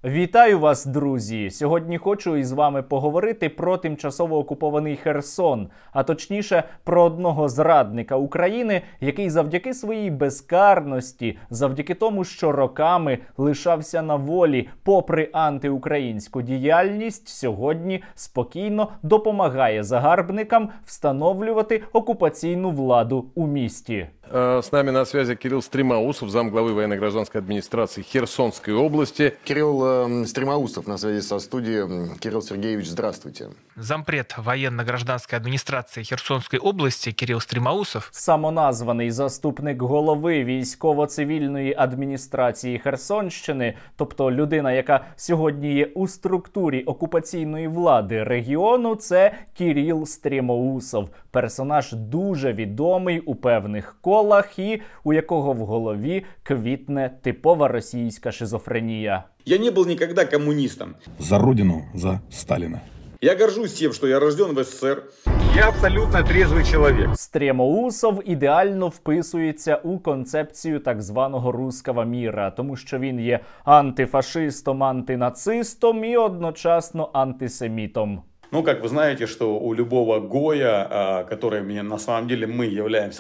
Вітаю вас, друзі! Сьогодні хочу із вами поговорити про тимчасово окупований Херсон, а точніше про одного зрадника України, який завдяки своїй безкарності, завдяки тому, що роками лишався на волі попри антиукраїнську діяльність, сьогодні спокійно допомагає загарбникам встановлювати окупаційну владу у місті. С нами на связи Кирилл Стремоусов, замглавы военно-гражданской администрации Херсонской области. Кирилл Стремоусов на связи со студией. Кирилл Сергеевич, здравствуйте. Зампред военно-гражданской администрации Херсонской области Кирилл Стремоусов. Самоназваний заступник голови військово-цивільної адміністрації Херсонщини, тобто людина, яка сьогодні є у структурі окупаційної влади регіону, це Кирилл Стремоусов. Персонаж дуже відомий у певних колах і у якого в голові квітне типова російська шизофренія. Я не был никогда коммунистом. За родину, за Сталина. Я горжусь тем, что я рожден в СССР. Я абсолютно трезвый человек. Стремоусов ідеально вписується у концепцію так званого «русского міра», тому що він є антифашистом, антинацистом і одночасно антисемітом. Ну, как вы знаете, что у любого гоя, которыми на самом деле мы являемся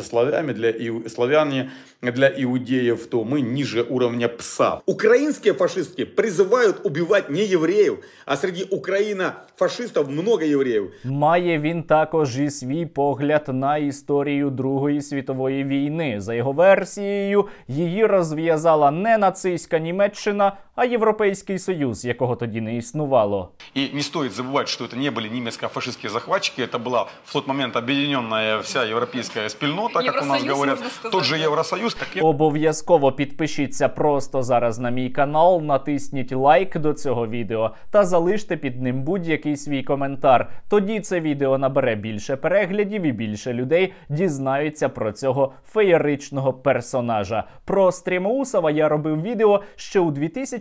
славяне для иудеев, то мы ниже уровня пса. Украинские фашистки призывают убивать не евреев, а среди украинофашистов много евреїв. Має він також і свій погляд на історію Другої світової війни. За його версією, її розв'язала не нацистська Німеччина, а Європейський Союз, якого тоді не існувало. И не стоит забывать, что это не были немецко-фашистские захватчики, это была в тот момент объединенная вся европейская спільнота, как у нас говорят, тот же Євросоюз. Обов'язково підпишіться просто зараз на мій канал, натисніть лайк до цього відео та залиште під ним будь-який свій коментар. Тоді це відео набере більше переглядів і більше людей дізнаються про цього феєричного персонажа. Про Стремоусова я робив відео ще у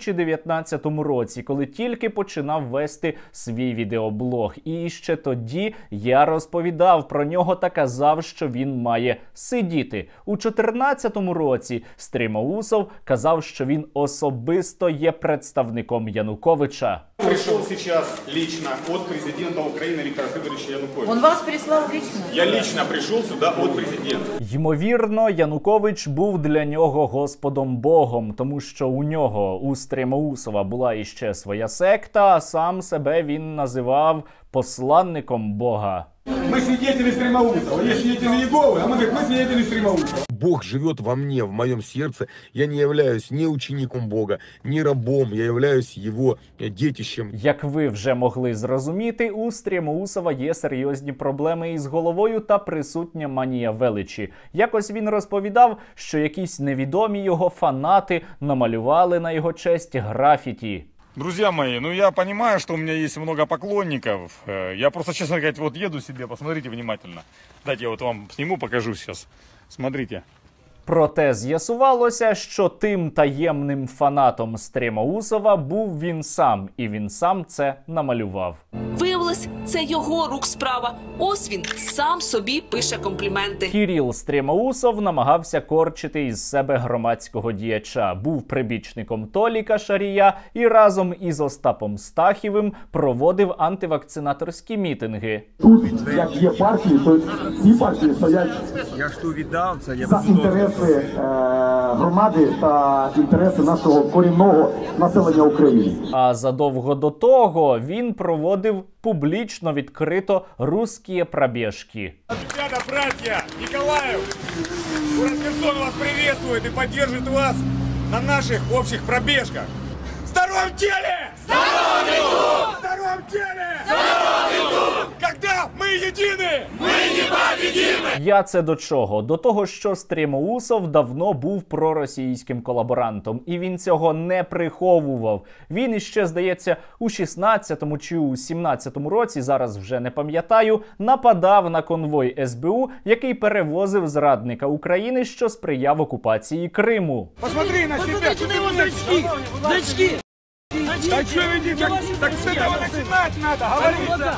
2019 році, коли тільки починав вести свій відеоблог. І ще тоді я розповідав про нього та казав, що він має сидіти. У 2014 році Стремоусов казав, що він особисто є представником Януковича. Пришел сейчас лично от президента Украины Віктора Федоровича Януковича. Он вас прислал лично? Я лично пришел сюда от президента. Ймовірно, Янукович був для нього Господом Богом, тому що у нього, у Стремоусова, була іще своя секта, а сам себе він називав посланником Бога. Мы свидетели Стремоусова. Есть свидетели Иеговы, а мы свидетели Стремоусова. Бог живет во мне, в моем сердце. Я не являюсь ни учеником Бога, ни рабом. Я являюсь его детищем. Як ви вже могли зрозуміти, у Стремоусова є серйозні проблеми із головою та присутня манія величі. Якось він розповідав, що якісь невідомі його фанати намалювали на його честь графіті. Друзья мои, ну я понимаю, что у меня есть много поклонников. Я просто, честно говоря, вот еду себе, посмотрите внимательно. Дайте я вот вам сниму, покажу сейчас. Смотрите. Проте з'ясувалося, що тим таємним фанатом Стремоусова був він сам, і він сам це намалював. Виявилось, це його рук справа. Ось він сам собі пише компліменти. Кирилл Стремоусов намагався корчити із себе громадського діяча. Був прибічником Толіка Шарія і разом із Остапом Стахівим проводив антивакцинаторські мітинги. Тут, як є партії, то ці партії стоять за інтереси громади та інтереси нашого корінного населення України. А задовго до того він проводив публічно відкрито русські пробіжки. Ребята, братья, Николаев, город Херсон вас приветствует и поддержит вас на наших общих пробежках. В здоровом теле! Здоровом виду! В здоровом теле! Здоровом виду! Когда мы едины! Мы непобедимы! Я це до чого? До того, що Стремоусов давно був проросійським колаборантом. І він цього не приховував. Він іще, здається, у 16-му чи у 17-му році, зараз вже не пам'ятаю, нападав на конвой СБУ, який перевозив зрадника України, що сприяв окупації Криму. Посмотри на себя! Значки! Значки! А что видите? Так с этого начинать надо! Говорится!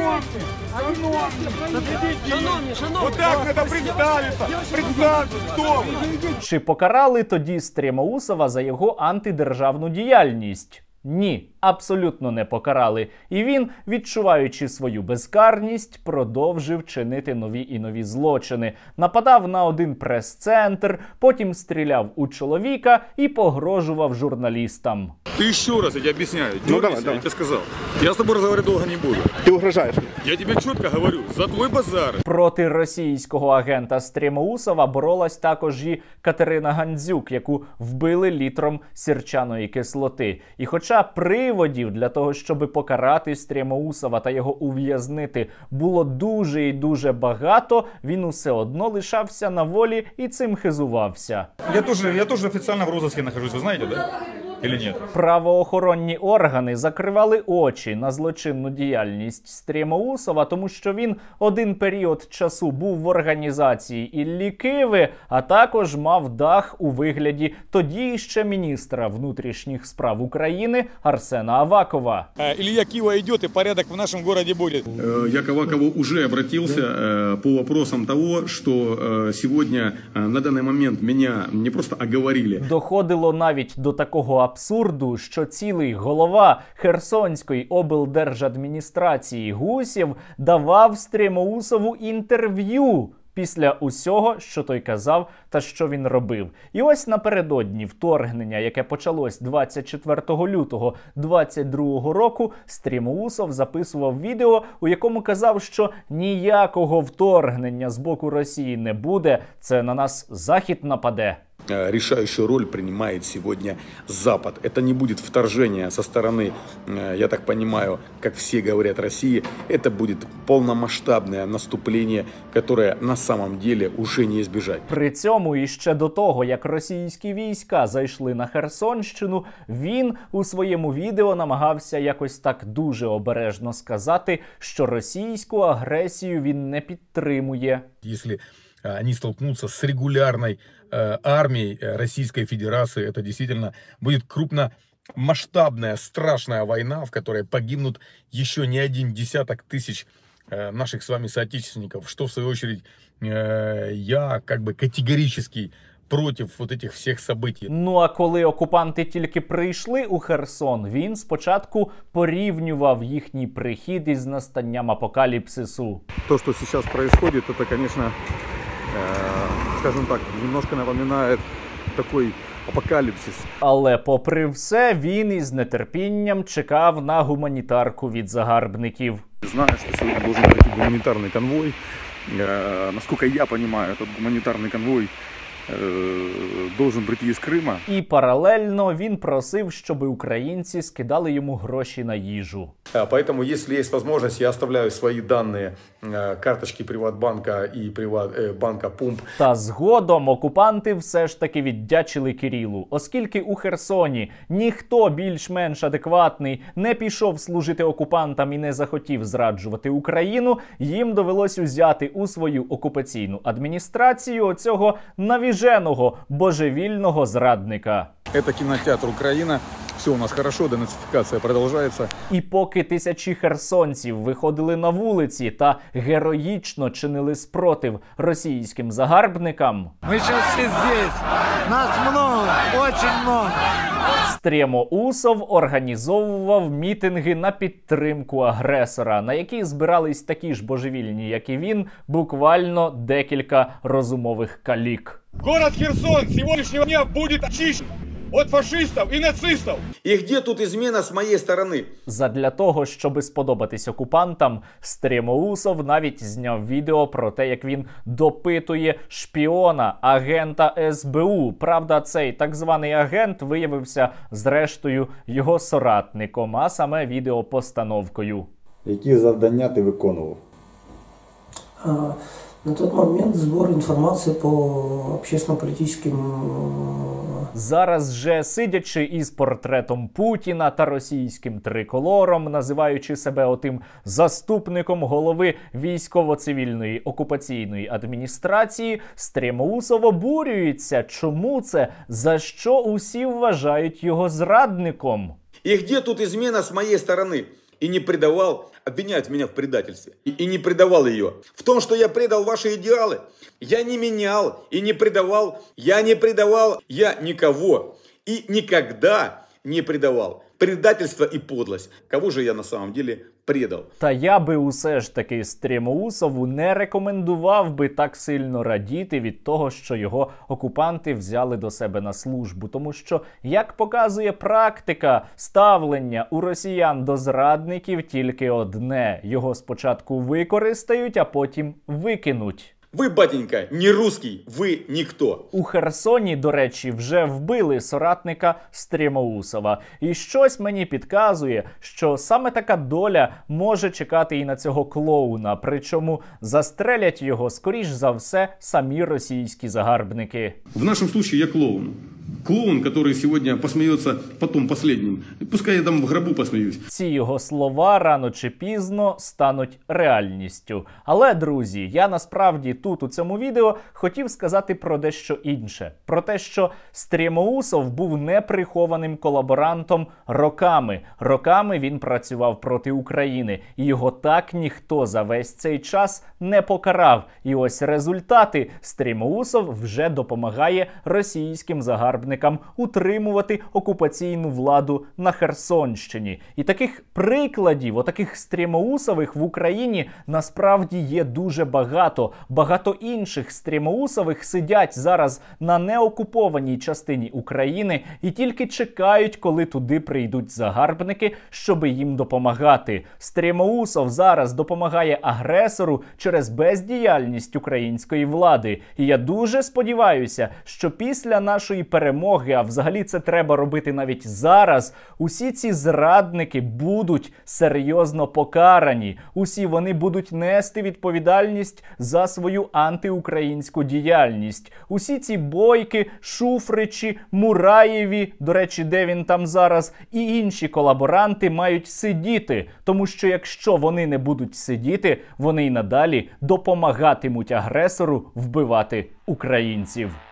Вот так надо представиться! Представьте, кто вы! Чи покарали тоді Стремоусова за його антидержавну діяльність? Ні, абсолютно не покарали. І він, відчуваючи свою безкарність, продовжив чинити нові і нові злочини. Нападав на один прес-центр, потім стріляв у чоловіка і погрожував журналістам. Ты еще раз, я тебе объясняю. Давай. Я тебе сказал. Я с тобой разговаривать долго не буду. Ты угрожаешь? Я тебе четко говорю, за твой базар. Проти російського агента Стремоусова боролась також і Катерина Гандзюк, яку вбили літром сірчаної кислоти. І хоча приводів для того, щоб покарати Стремоусова та його ув'язнити, було дуже і дуже багато, він усе одно лишався на волі і цим хизувався. Я тоже официально в розыске нахожусь, вы знаете, да? Или нет? Правоохоронні органи закривали очі на злочинну діяльність Стремоусова, тому що він один період часу був в організації Іллі Киви, а також мав дах у вигляді тоді ще міністра внутрішніх справ України Арсена Авакова. Илья Кива идет, и порядок в нашем городе будет. Я к Авакову уже обратился по вопросам того, что сегодня на данный момент меня не просто оговорили. Доходило навіть до такого абсурду, що цілий голова Херсонської облдержадміністрації Гусєв давав Стремоусову інтерв'ю після усього, що той казав та що він робив. І ось напередодні вторгнення, яке почалось 24 лютого 2022 року, Стремоусов записував відео, у якому казав, що ніякого вторгнення з боку Росії не буде, це на нас Захід нападе. Решающую роль принимает сегодня Запад. Это не будет вторжение со стороны, я так понимаю, как все говорят, России. Это будет полномасштабное наступление, которое на самом деле уже не избежать. При цьому іще до того, як російські війська зайшли на Херсонщину, він у своєму відео намагався якось так дуже обережно сказати, що російську агресію він не підтримує. Если они столкнутся с регулярной армией Российской Федерации, это действительно будет крупномасштабная, страшная война, в которой погибнут еще не один десяток тысяч наших с вами соотечественников, что в свою очередь я как бы категорически против вот этих всіх событий. Ну а коли окупанти тільки прийшли у Херсон, він спочатку порівнював їхній прихід із настанням апокаліпсису. То, что сейчас происходит, это, конечно, скажем так, немножко напоминает такой апокаліпсис. Але попри все, він із нетерпінням чекав на гуманітарку від загарбників. Знаю, что сегодня должен прийти гуманитарный конвой. Насколько я понимаю, этот гуманитарный конвой должен прийти із Крима. І паралельно він просив, щоб українці скидали йому гроші на їжу. Поэтому, если есть возможность, я оставляю свои данные, карточки Приватбанка и банка Пумп. Та згодом окупанти все ж таки віддячили Кирилу, оскільки у Херсоні ніхто більш-менш адекватний не пішов служити окупантам і не захотів зраджувати Україну, їм довелось узяти у свою окупаційну адміністрацію оцього навіженого божевільного зрадника. Это кинотеатр Украина. Все у нас хорошо, денацифікація продовжується. І поки тисячі херсонців виходили на вулиці та героїчно чинили спротив російським загарбникам, ми зараз всі здесь. Нас много, очень много. Стремоусов організовував мітинги на підтримку агресора, на які збирались такі ж божевільні, як і він, буквально декілька розумових калік. Город Херсон с сегодняшнего дня будет очищен от фашистов и нацистов. И где тут измена с моей стороны? Задля того, щоб сподобатись окупантам, Стремоусов навіть зняв відео про те, як він допитує шпіона, агента СБУ. Правда, цей так званий агент виявився зрештою його соратником, а саме відеопостановкою. Які завдання ти виконував? На тот момент збор інформації по общественно-політичним... Зараз же, сидячи із портретом Путіна та російським триколором, називаючи себе отим заступником голови військово-цивільної окупаційної адміністрації, Стремоусов обурюється. Чому це? За що усі вважають його зрадником? И где тут измена с моей стороны? И не предавал, обвиняют меня в предательстве, и не предавал ее. В том, что я предал ваши идеалы, я не менял и не предавал, я никого и никогда не предавал. предательство и подлость. Кого же я на самом деле предал? Та я би усе ж таки Стремоусову не рекомендував би так сильно радіти від того, що його окупанти взяли до себе на службу. Тому що, як показує практика, ставлення у росіян до зрадників тільки одне. Його спочатку використають, а потім викинуть. Ви, батенька, не русский, ви ніхто. У Херсоні, до речі, вже вбили соратника Стремоусова. І щось мені підказує, що саме така доля може чекати і на цього клоуна. Причому застрелять його, скоріш за все, самі російські загарбники. В нашому випадку я клоун. Клоун, который сегодня посмеется потом последним. Пускай я там в гробу посмеюсь. Ці його слова рано чи пізно стануть реальністю. Але, друзі, я насправді тут у цьому відео хотів сказати про дещо інше. Про те, що Стремоусов був неприхованим колаборантом роками. Роками він працював проти України. І його так ніхто за весь цей час не покарав. І ось результати. Стремоусов вже допомагає російським загарбникам утримувати окупаційну владу на Херсонщині. І таких прикладів, отаких Стремоусових в Україні насправді є дуже багато. Багато інших Стремоусових сидять зараз на неокупованій частині України і тільки чекають, коли туди прийдуть загарбники, щоб їм допомагати. Стремоусов зараз допомагає агресору через бездіяльність української влади. І я дуже сподіваюся, що після нашої перемоги, а взагалі це треба робити навіть зараз, усі ці зрадники будуть серйозно покарані. Усі вони будуть нести відповідальність за свою антиукраїнську діяльність. Усі ці Бойки, Шуфричі, Мураєві, до речі, де він там зараз, і інші колаборанти мають сидіти. Тому що якщо вони не будуть сидіти, вони й надалі допомагатимуть агресору вбивати українців.